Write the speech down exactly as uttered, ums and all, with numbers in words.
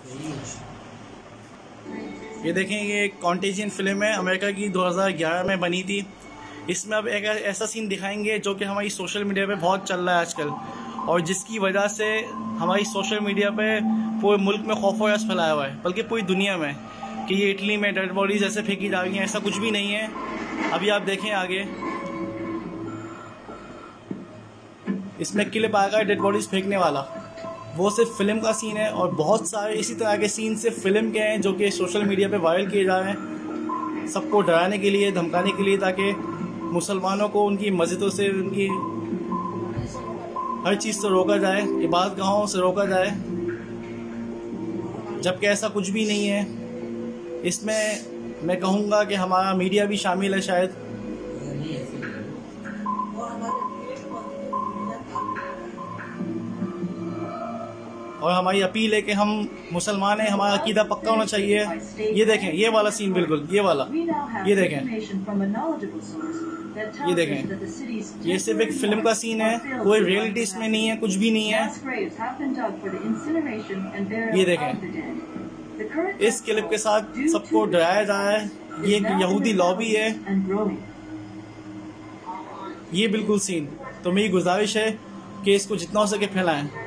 ये देखें, ये कॉन्टेजियन फिल्म है, अमेरिका की दो हज़ार ग्यारह में बनी थी। इसमें अब एक ऐसा सीन दिखाएंगे जो कि हमारी सोशल मीडिया पे बहुत चल रहा है आजकल, और जिसकी वजह से हमारी सोशल मीडिया पे पूरे मुल्क में खौफ और फैलाया हुआ है, बल्कि पूरी दुनिया में, कि ये इटली में डेड बॉडीज ऐसे फेंकी जा रही हैं। ऐसा कुछ भी नहीं है। अभी आप देखें आगे, इसमें क्लिप आएगा डेड बॉडीज फेंकने वाला, वो सिर्फ फिल्म का सीन है। और बहुत सारे इसी तरह के सीन सिर्फ फिल्म के हैं जो कि सोशल मीडिया पे वायरल किए जा रहे हैं, सबको डराने के लिए, धमकाने के लिए, ताकि मुसलमानों को उनकी मस्जिदों से, उनकी हर चीज़ से रोका जाए, इबादत गाहों से रोका जाए, जबकि ऐसा कुछ भी नहीं है। इसमें मैं कहूँगा कि हमारा मीडिया भी शामिल है शायद। और हमारी अपील है कि हम मुसलमान हैं, हमारा अकीदा पक्का होना चाहिए। ये देखें, ये वाला सीन, बिल्कुल ये वाला, ये देखें, ये देखें, ये सिर्फ एक फिल्म का सीन है, कोई रियलिटी इसमें नहीं है, कुछ भी नहीं है। ये देखें, इस क्लिप के साथ सबको डराया जा रहा है। ये एक यहूदी लॉबी है, ये बिल्कुल सीन। तो मेरी गुजारिश है कि इसको जितना हो सके फैलाएं।